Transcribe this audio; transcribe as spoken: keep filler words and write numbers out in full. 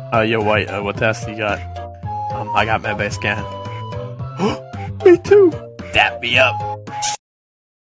Uh, yo, White, uh, what test you got? Um, I got Medba scan. Me too! Dap me up!